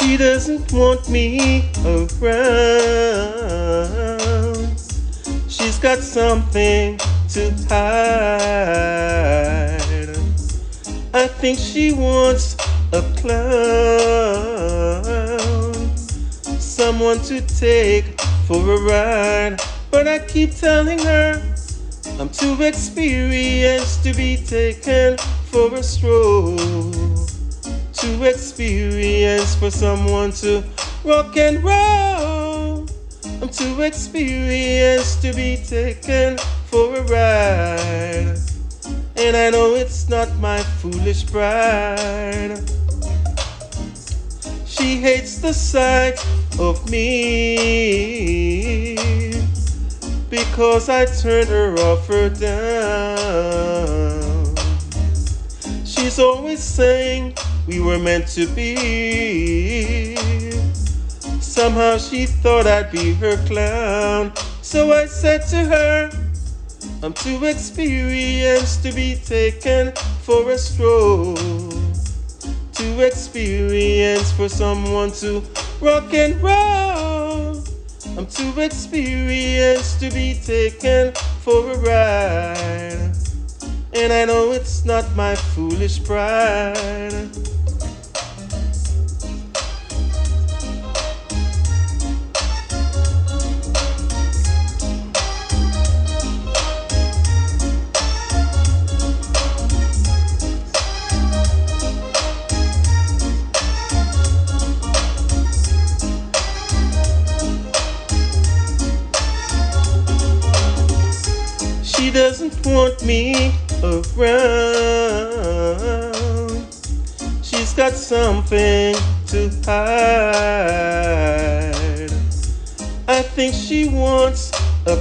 She doesn't want me around. She's got something to hide. I think she wants a clown, someone to take for a ride. But I keep telling her I'm too experienced to be taken for a stroll, too experienced for someone to rock and roll. I'm too experienced to be taken for a ride, and I know it's not my foolish pride. She hates the sight of me because I turned her off or down. She's always saying we were meant to be. Somehow she thought I'd be her clown. So I said to her, I'm too experienced to be taken for a stroll, too experienced for someone to rock and roll. I'm too experienced to be taken for a ride, and I know it's not my foolish pride. She doesn't want me around. She's got something to hide. I think she wants a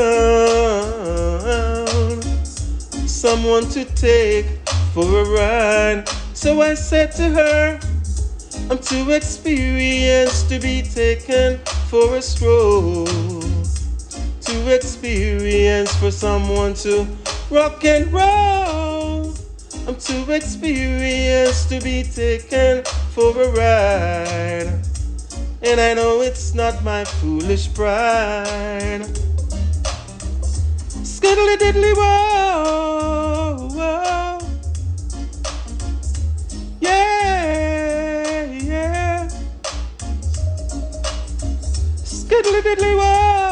clown, someone to take for a ride. So I said to her, I'm too experienced to be taken for a stroll, too experienced for someone to rock and roll. I'm too experienced to be taken for a ride, and I know it's not my foolish pride. Skiddly diddly whoa, whoa. Yeah, yeah. Skiddly diddly whoa.